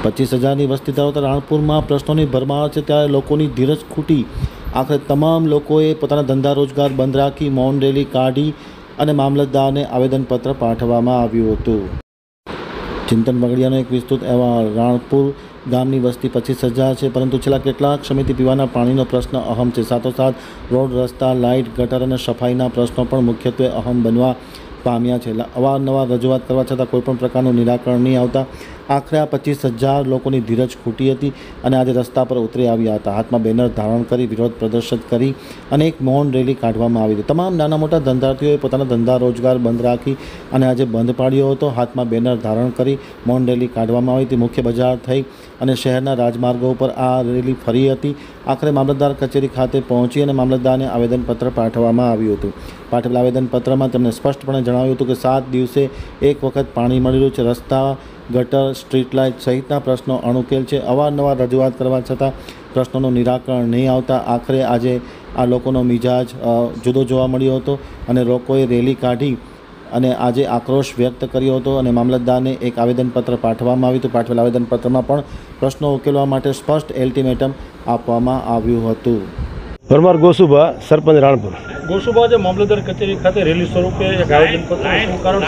25,000ની વસ્તી ધરાવતા રાણપુરમાં પ્રશ્નોની ભરમાર છે, ત્યારે લોકોની ધીરજ ખૂટી આખરે તમામ લોકોએ પોતાના ધંધા રોજગાર બંધ રાખી મૌન રેલી કાઢી અને મામલતદારને આવેદનપત્ર પાઠવવામાં આવ્યું હતું। ચિંતન બગડિયાનો એક વિસ્તૃત અહેવાલ। રાણપુર ગામની વસ્તી 25,000 છે, પરંતુ છેલ્લા કેટલાક સમયથી પીવાના પાણીનો પ્રશ્ન અહમ છે। સાથોસાથ રોડ, રસ્તા, લાઇટ, ગટર અને સફાઈના પ્રશ્નો પણ મુખ્યત્વે અહમ બનવા પામ્યા છે। અવારનવાર રજૂઆત કરવા છતાં કોઈપણ પ્રકારનું નિરાકરણ નહીં આવતા આખરે આ 25,000 લોકોની ધીરજ ખૂટી હતી અને આજે રસ્તા પર ઉતરી આવ્યા હતા। હાથમાં બેનર ધારણ કરી વિરોધ પ્રદર્શિત કરી અને એક મૌન રેલી કાઢવામાં આવી હતી। તમામ નાના મોટા ધંધાર્થીઓએ પોતાના ધંધા રોજગાર બંધ રાખી અને આજે બંધ પાડ્યો હતો। હાથમાં બેનર ધારણ કરી મૌન રેલી કાઢવામાં આવી હતી। મુખ્ય બજાર થઈ અને શહેરના રાજમાર્ગો ઉપર આ રેલી ફરી હતી। આખરે મામલતદાર કચેરી ખાતે પહોંચી અને મામલતદારને આવેદનપત્ર પાઠવવામાં આવ્યું હતું। પાઠવેલા આવેદનપત્રમાં તેમણે સ્પષ્ટપણે જણાવ્યું હતું કે 7 દિવસે એક વખત પાણી મળી રહ્યું છે। રસ્તા, ગટર, સ્ટ્રીટ લાઇટ સહિતના પ્રશ્નો અણુકેલ છે। અવારનવાર રજૂઆત કરવા છતાં પ્રશ્નોનું નિરાકરણ નહીં આવતા આખરે આજે આ લોકોનો મિજાજ જુદો જોવા મળ્યો હતો અને લોકોએ રેલી કાઢી અને આજે આક્રોશ વ્યક્ત કર્યો હતો અને મામલતદારને એક આવેદનપત્ર પાઠવવામાં આવ્યું હતું। પાઠવેલા આવેદનપત્રમાં પણ પ્રશ્નો ઉકેલવા માટે સ્પષ્ટ અલ્ટિમેટમ આપવામાં આવ્યું હતું। પરમાર ગોસુભા, સરપંચ રાણપુર। ગોસુભા, જે મામલતદાર કચેરી ખાતે રેલી સ્વરૂપે એક આવેદનપત્ર શું કારણ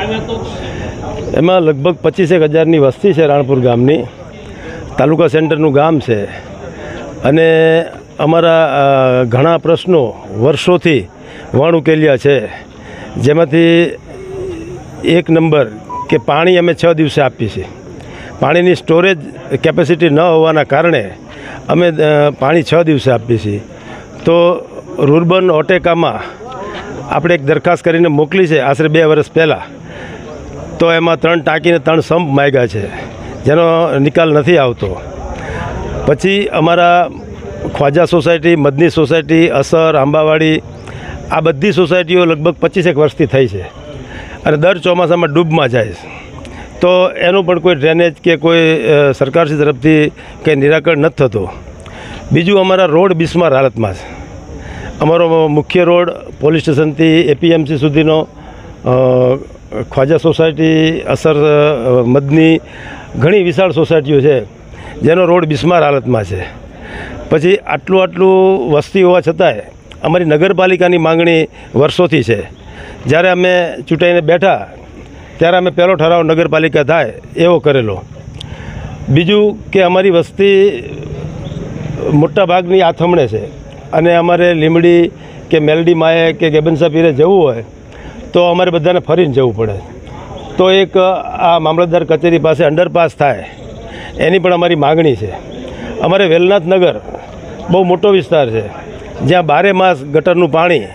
એમાં લગભગ 25,000ની વસ્તી છે રાણપુર ગામની। તાલુકા સેન્ટરનું ગામ છે અને અમારા ઘણા પ્રશ્નો વર્ષોથી વણ ઉકેલ્યા છે, જેમાંથી એક નંબર કે પાણી અમે 6 દિવસે આપીએ છીએ। પાણીની સ્ટોરેજ કેપેસિટી ન હોવાના કારણે અમે પાણી 6 દિવસે આપીએ છીએ। તો રૂરબન ઓટેકામાં આપણે એક દરખાસ્ત કરીને મોકલી છે આશરે 2 વર્ષ પહેલાં। તો એમાં 3 ટાંકીને 3 સંપ માગ્યા છે, જેનો નિકાલ નથી આવતો। પછી અમારા ખ્વાજા સોસાયટી, મદની સોસાયટી, અસર, આંબાવાડી આ બધી સોસાયટીઓ લગભગ 25 વર્ષથી થઈ છે અને દર ચોમાસામાં ડૂબમાં જાય છે। તો એનું પણ કોઈ ડ્રેનેજ કે કોઈ સરકારશ્રી તરફથી કંઈ નિરાકરણ નથી થતું। બીજું, અમારા રોડ બિસ્માર હાલતમાં છે। અમારો મુખ્ય રોડ પોલીસ સ્ટેશનથી એપીએમસી સુધીનો, ખ્વાજા સોસાયટી, અસર, મદની ઘણી વિશાળ સોસાયટીઓ છે જેનો રોડ બિસ્માર હાલતમાં છે। પછી આટલું વસ્તી હોવા છતાંય અમારી નગરપાલિકાની માંગણી વર્ષોથી છે। જ્યારે અમે ચૂંટાઈને બેઠા ત્યારે અમે પહેલો ઠરાવ નગરપાલિકા થાય એવો કરેલો। બીજું કે અમારી વસ્તી મોટા ભાગની આથમણે છે અને અમારે લીમડી કે મેલડી માએ કે ગેબનસા પીરે જવું હોય તો અમારે બધાને ફરીને જવું પડે। તો એક આ મામલતદાર કચેરી પાસે અંડરપાસ થાય એની પણ અમારી માગણી છે। અમારે વેલનાથ નગર બહુ મોટો વિસ્તાર છે, જ્યાં 12 માસ ગટરનું પાણી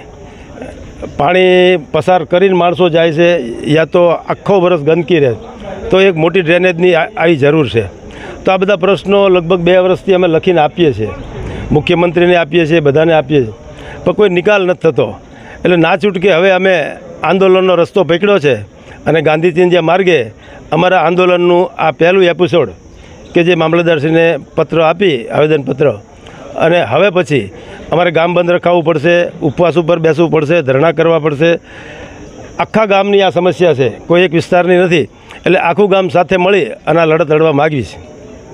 પસાર કરીને માણસો જાય છે, યા તો આખો વર્ષ ગંદકી રહે। તો એક મોટી ડ્રેનેજની આવી જરૂર છે। તો આ બધા પ્રશ્નો લગભગ 2 વર્ષથી અમે લખીને આપીએ છીએ, મુખ્યમંત્રીને આપીએ છીએ, બધાને આપીએ છીએ, પણ કોઈ નિકાલ નથી થતો। એટલે ના છૂટકે હવે અમે આંદોલનનો રસ્તો પકડ્યો છે અને ગાંધીચિંધ્યા માર્ગે અમારા આંદોલનનું આ પહેલું એપિસોડ કે જે મામલતદારશ્રીને પત્ર આપી આવેદનપત્ર, અને હવે પછી અમારે ગામ બંધ રખાવવું પડશે, ઉપવાસ ઉપર બેસવું પડશે, ધરણા કરવા પડશે। આખા ગામની આ સમસ્યા છે, કોઈ એક વિસ્તારની નથી। એટલે આખું ગામ સાથે મળી અને આ લડત લડવા માગવી છે।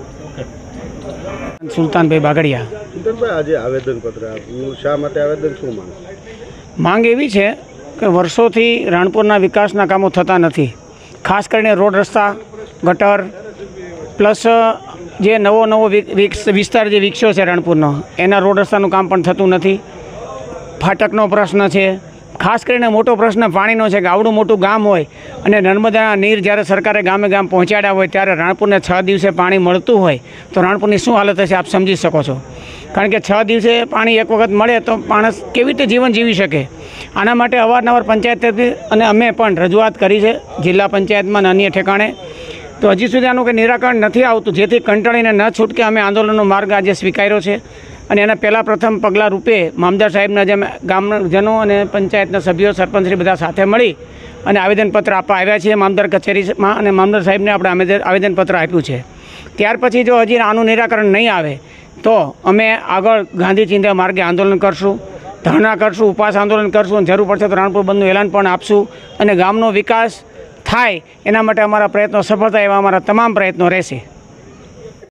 સુલતાનભાઈ બાગડિયા। સુલતાનભાઈ, આજે આવેદનપત્ર આપ્યું, શા માટે આવેદન, શું માંગ? માંગ એવી છે કે વર્ષોથી રાણપુરના વિકાસના કામો થતા નથી। ખાસ કરીને રોડ, રસ્તા, ગટર પ્લસ જે નવો વિસ્તાર જે વિકસ્યો છે રાણપુરનો, એના રોડ રસ્તાનું કામ પણ થતું નથી। ફાટકનો પ્રશ્ન છે, ખાસ કરીને મોટો પ્રશ્ન પાણીનો છે કે આવડું મોટું ગામ હોય અને નર્મદાના નીર જ્યારે સરકારે ગામે ગામ પહોંચાડ્યા હોય ત્યારે રાણપુરને 6 દિવસે પાણી મળતું હોય તો રાણપુરની શું હાલત હશે આપ સમજી શકો છો। કારણ કે 6 દિવસે પાણી એક વખત મળે તો માણસ કેવી રીતે જીવન જીવી શકે? આના માટે અવારનવાર પંચાયત અને અમે પણ રજૂઆત કરી છે જિલ્લા પંચાયતમાં અને અન્ય ઠેકાણે। તો હજી સુધી આનું કંઈ નિરાકરણ નથી આવતું, જેથી કંટાળીને ન છૂટકે અમે આંદોલનનો માર્ગ આજે સ્વીકાર્યો છે। અને એના પહેલાં પ્રથમ પગલાં રૂપે મામદાર સાહેબના જે ગામજનો અને પંચાયતના સભ્યો, સરપંચશ્રી બધા સાથે મળી અને આવેદનપત્ર આપવા આવ્યા છીએ મામદાર કચેરીમાં, અને મામદાર સાહેબને આપણે આવેદનપત્ર આપ્યું છે। ત્યાર પછી જો હજી આનું નિરાકરણ નહીં આવે તો અમે આગળ ગાંધીચિંધ્યા માર્ગે આંદોલન કરશું, ધરણા કરશું, ઉપવાસ આંદોલન કરશું, અને જરૂર પડશે તો રાણપુર બંધનું એલાન પણ આપશું। અને ગામનો વિકાસ થાય એના માટે અમારા પ્રયત્નો સફળ થાય એવા અમારા તમામ પ્રયત્નો રહેશે।